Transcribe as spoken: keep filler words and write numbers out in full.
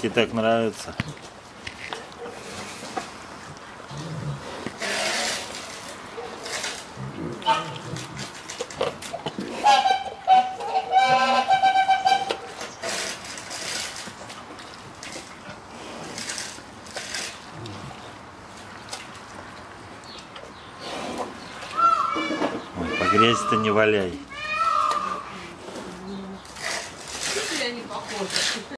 Девушке так нравится. Ой, по грязи-то не валяй. Я не похожа.